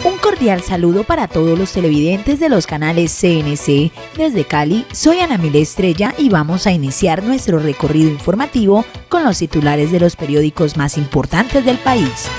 Un cordial saludo para todos los televidentes de los canales CNC. Desde Cali, soy Ana Milé Estrella y vamos a iniciar nuestro recorrido informativo con los titulares de los periódicos más importantes del país.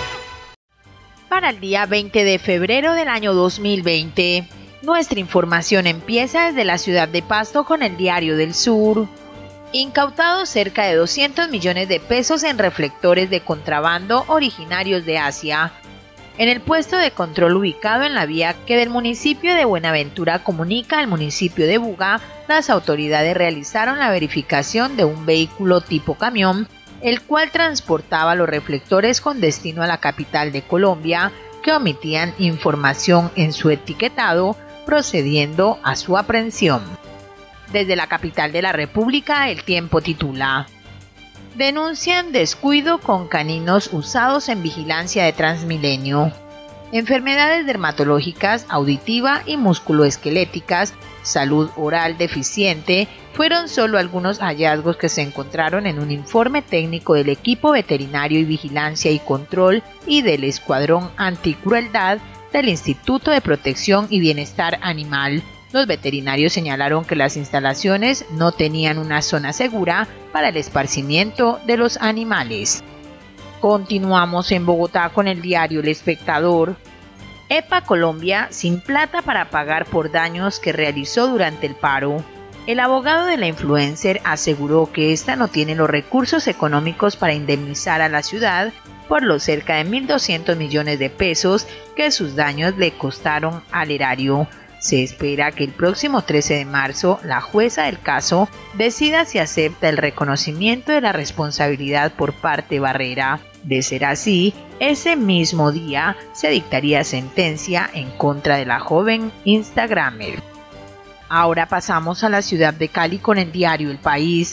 Para el día 20 de febrero del año 2020, nuestra información empieza desde la ciudad de Pasto con el Diario del Sur. Incautados cerca de 200 millones de pesos en reflectores de contrabando originarios de Asia. En el puesto de control ubicado en la vía que del municipio de Buenaventura comunica al municipio de Buga, las autoridades realizaron la verificación de un vehículo tipo camión, el cual transportaba los reflectores con destino a la capital de Colombia, que omitían información en su etiquetado, procediendo a su aprehensión. Desde la capital de la República, El Tiempo titula: denuncian descuido con caninos usados en vigilancia de Transmilenio. Enfermedades dermatológicas, auditiva y musculoesqueléticas, salud oral deficiente, fueron solo algunos hallazgos que se encontraron en un informe técnico del equipo veterinario y vigilancia y control y del Escuadrón Anticrueldad del Instituto de Protección y Bienestar Animal. Los veterinarios señalaron que las instalaciones no tenían una zona segura para el esparcimiento de los animales. Continuamos en Bogotá con el diario El Espectador. EPA Colombia sin plata para pagar por daños que realizó durante el paro. El abogado de la influencer aseguró que ésta no tiene los recursos económicos para indemnizar a la ciudad por los cerca de 1.200 millones de pesos que sus daños le costaron al erario. Se espera que el próximo 13 de marzo la jueza del caso decida si acepta el reconocimiento de la responsabilidad por parte Barrera. De ser así, ese mismo día se dictaría sentencia en contra de la joven instagramer. Ahora pasamos a la ciudad de Cali con el diario El País.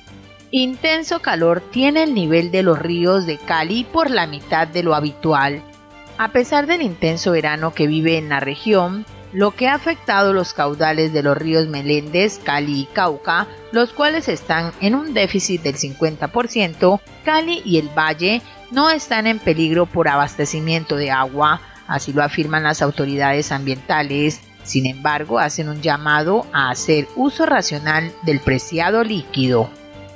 Intenso calor tiene el nivel de los ríos de Cali por la mitad de lo habitual. A pesar del intenso verano que vive en la región, lo que ha afectado los caudales de los ríos Meléndez, Cali y Cauca, los cuales están en un déficit del 50%, Cali y el Valle no están en peligro por abastecimiento de agua, así lo afirman las autoridades ambientales. Sin embargo, hacen un llamado a hacer uso racional del preciado líquido.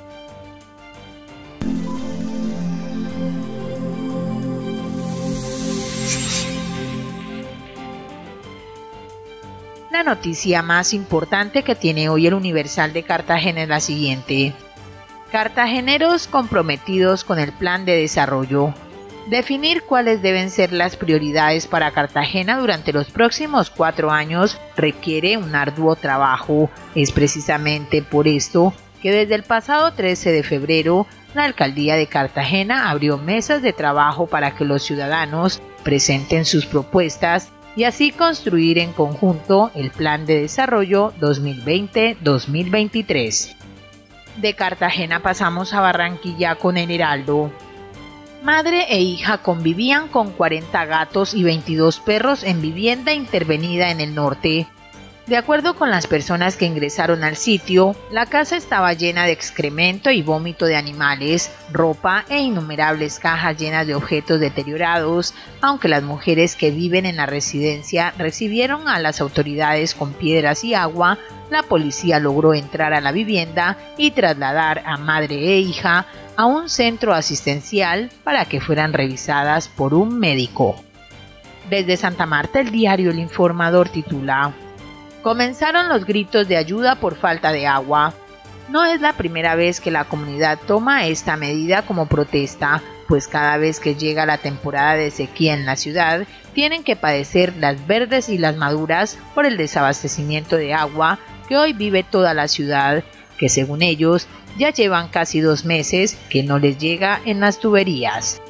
La noticia más importante que tiene hoy el Universal de Cartagena es la siguiente. Cartageneros comprometidos con el plan de desarrollo. Definir cuáles deben ser las prioridades para Cartagena durante los próximos 4 años requiere un arduo trabajo. Es precisamente por esto que desde el pasado 13 de febrero la Alcaldía de Cartagena abrió mesas de trabajo para que los ciudadanos presenten sus propuestas y así construir en conjunto el Plan de Desarrollo 2020-2023. De Cartagena pasamos a Barranquilla con el Heraldo. Madre e hija convivían con 40 gatos y 22 perros en vivienda intervenida en el norte. De acuerdo con las personas que ingresaron al sitio, la casa estaba llena de excremento y vómito de animales, ropa e innumerables cajas llenas de objetos deteriorados. Aunque las mujeres que viven en la residencia recibieron a las autoridades con piedras y agua, la policía logró entrar a la vivienda y trasladar a madre e hija a un centro asistencial para que fueran revisadas por un médico. Desde Santa Marta, el diario El Informador titula: comenzaron los gritos de ayuda por falta de agua. No es la primera vez que la comunidad toma esta medida como protesta, pues cada vez que llega la temporada de sequía en la ciudad, tienen que padecer las verdes y las maduras por el desabastecimiento de agua que hoy vive toda la ciudad, que según ellos ya llevan casi 2 meses que no les llega en las tuberías.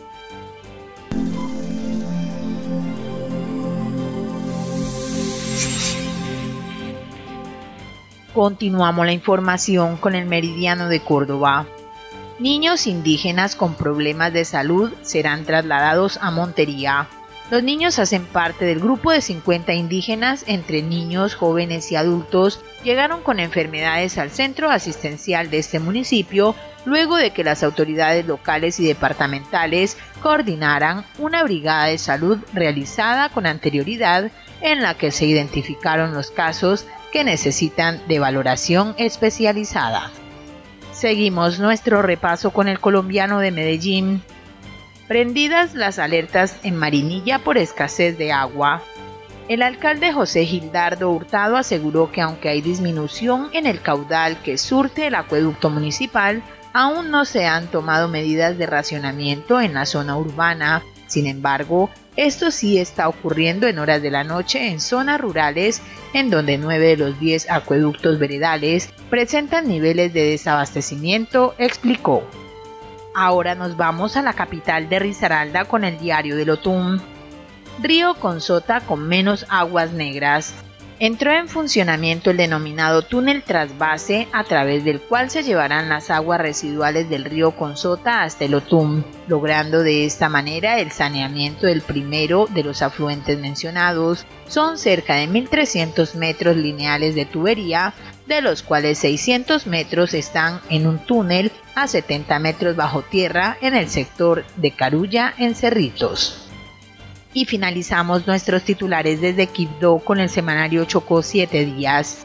Continuamos la información con el Meridiano de Córdoba. Niños indígenas con problemas de salud serán trasladados a Montería. Los niños hacen parte del grupo de 50 indígenas, entre niños, jóvenes y adultos. Llegaron con enfermedades al centro asistencial de este municipio luego de que las autoridades locales y departamentales coordinaran una brigada de salud realizada con anterioridad en la que se identificaron los casos que necesitan de valoración especializada. Seguimos nuestro repaso con el colombiano de Medellín. Prendidas las alertas en Marinilla por escasez de agua. El alcalde José Gildardo Hurtado aseguró que aunque hay disminución en el caudal que surte el acueducto municipal, aún no se han tomado medidas de racionamiento en la zona urbana. Sin embargo, esto sí está ocurriendo en horas de la noche en zonas rurales, en donde 9 de los 10 acueductos veredales presentan niveles de desabastecimiento, explicó. Ahora nos vamos a la capital de Risaralda con el diario del Otún. Río Conzota con menos aguas negras. Entró en funcionamiento el denominado túnel trasvase, a través del cual se llevarán las aguas residuales del río Conzota hasta el Otún, logrando de esta manera el saneamiento del primero de los afluentes mencionados. Son cerca de 1.300 metros lineales de tubería, de los cuales 600 metros están en un túnel a 70 metros bajo tierra en el sector de Carulla, en Cerritos. Y finalizamos nuestros titulares desde Quibdó con el semanario Chocó 7 días.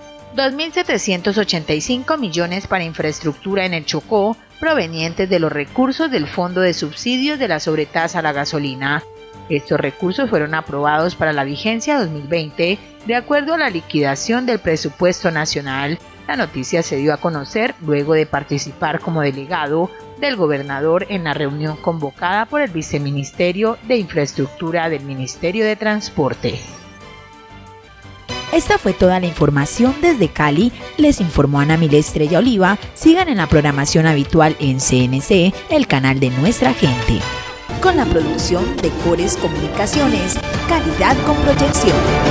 2.785 millones para infraestructura en el Chocó, provenientes de los recursos del Fondo de Subsidios de la Sobretasa a la Gasolina. Estos recursos fueron aprobados para la vigencia 2020, de acuerdo a la liquidación del presupuesto nacional. La noticia se dio a conocer luego de participar como delegado del gobernador en la reunión convocada por el Viceministerio de Infraestructura del Ministerio de Transporte. Esta fue toda la información desde Cali. Les informó Ana Milé Estrella Oliva. Sigan en la programación habitual en CNC, el canal de nuestra gente. Con la producción de Cores Comunicaciones, calidad con proyección.